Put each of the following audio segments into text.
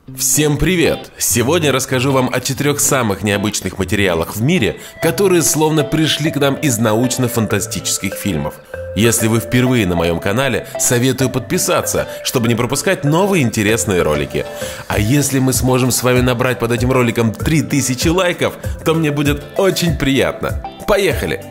Всем привет! Сегодня расскажу вам о 4 самых необычных материалах в мире, которые словно пришли к нам из научно-фантастических фильмов. Если вы впервые на моем канале, советую подписаться, чтобы не пропускать новые интересные ролики. А если мы сможем с вами набрать под этим роликом 3000 лайков, то мне будет очень приятно. Поехали!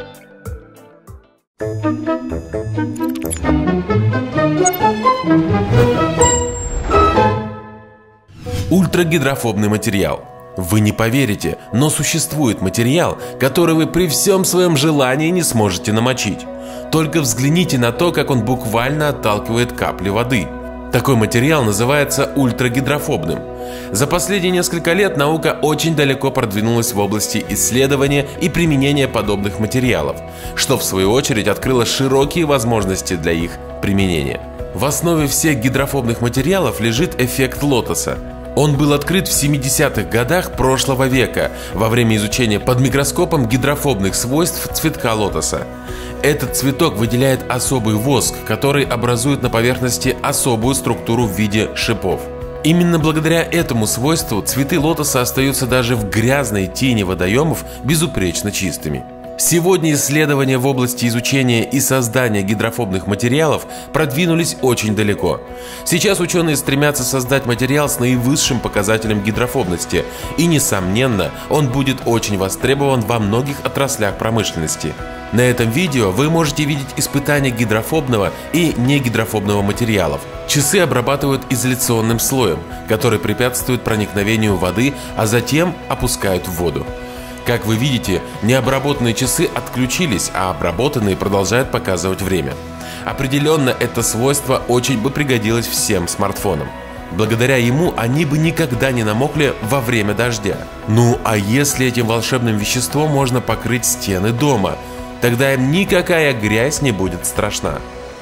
Ультрагидрофобный материал. Вы не поверите, но существует материал, который вы при всем своем желании не сможете намочить. Только взгляните на то, как он буквально отталкивает капли воды. Такой материал называется ультрагидрофобным. За последние несколько лет наука очень далеко продвинулась в области исследования и применения подобных материалов, что в свою очередь открыло широкие возможности для их применения. В основе всех гидрофобных материалов лежит эффект лотоса. Он был открыт в 70-х годах прошлого века во время изучения под микроскопом гидрофобных свойств цветка лотоса. Этот цветок выделяет особый воск, который образует на поверхности особую структуру в виде шипов. Именно благодаря этому свойству цветы лотоса остаются даже в грязной тени водоемов безупречно чистыми. Сегодня исследования в области изучения и создания гидрофобных материалов продвинулись очень далеко. Сейчас ученые стремятся создать материал с наивысшим показателем гидрофобности, и, несомненно, он будет очень востребован во многих отраслях промышленности. На этом видео вы можете видеть испытания гидрофобного и негидрофобного материалов. Часы обрабатывают изоляционным слоем, который препятствует проникновению воды, а затем опускают в воду. Как вы видите, необработанные часы отключились, а обработанные продолжают показывать время. Определенно, это свойство очень бы пригодилось всем смартфонам. Благодаря ему они бы никогда не намокли во время дождя. Ну а если этим волшебным веществом можно покрыть стены дома, тогда им никакая грязь не будет страшна.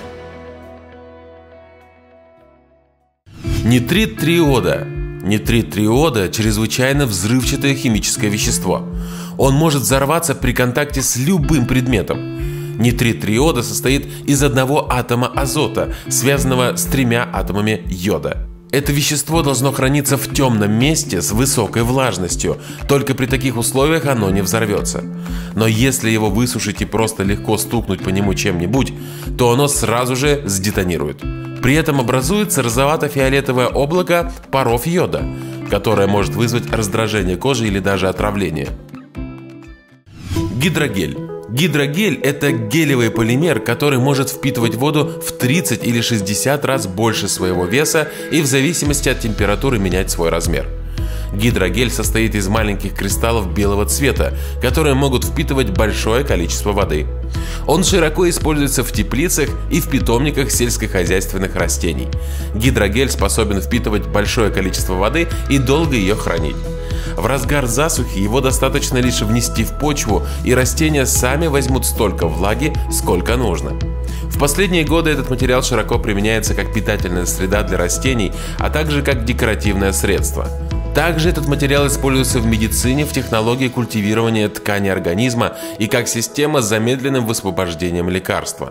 Нитрит трииода. Нитрит трииода – чрезвычайно взрывчатое химическое вещество. Он может взорваться при контакте с любым предметом. Нитрит трииода состоит из одного атома азота, связанного с 3 атомами йода. Это вещество должно храниться в темном месте с высокой влажностью, только при таких условиях оно не взорвется. Но если его высушить и просто легко стукнуть по нему чем-нибудь, то оно сразу же сдетонирует. При этом образуется розовато-фиолетовое облако паров йода, которое может вызвать раздражение кожи или даже отравление. Гидрогель. Гидрогель – это гелевый полимер, который может впитывать воду в 30 или 60 раз больше своего веса и в зависимости от температуры менять свой размер. Гидрогель состоит из маленьких кристаллов белого цвета, которые могут впитывать большое количество воды. Он широко используется в теплицах и в питомниках сельскохозяйственных растений. Гидрогель способен впитывать большое количество воды и долго ее хранить. В разгар засухи его достаточно лишь внести в почву, и растения сами возьмут столько влаги, сколько нужно. В последние годы этот материал широко применяется как питательная среда для растений, а также как декоративное средство. Также этот материал используется в медицине, в технологии культивирования ткани организма и как система с замедленным высвобождением лекарства.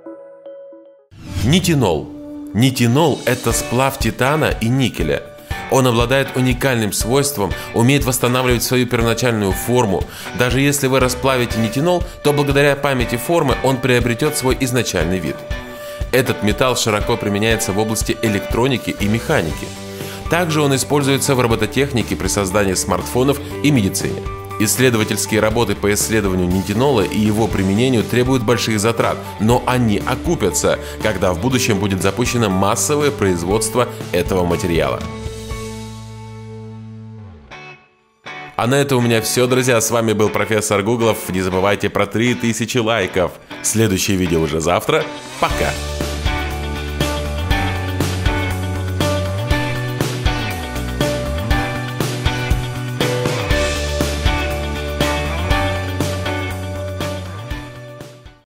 Нитинол. Нитинол – это сплав титана и никеля. Он обладает уникальным свойством, умеет восстанавливать свою первоначальную форму. Даже если вы расплавите нитинол, то благодаря памяти формы он приобретет свой изначальный вид. Этот металл широко применяется в области электроники и механики. Также он используется в робототехнике при создании смартфонов и медицине. Исследовательские работы по исследованию нитинола и его применению требуют больших затрат, но они окупятся, когда в будущем будет запущено массовое производство этого материала. А на этом у меня все, друзья. С вами был профессор Гуглов. Не забывайте про 3000 лайков. Следующее видео уже завтра. Пока!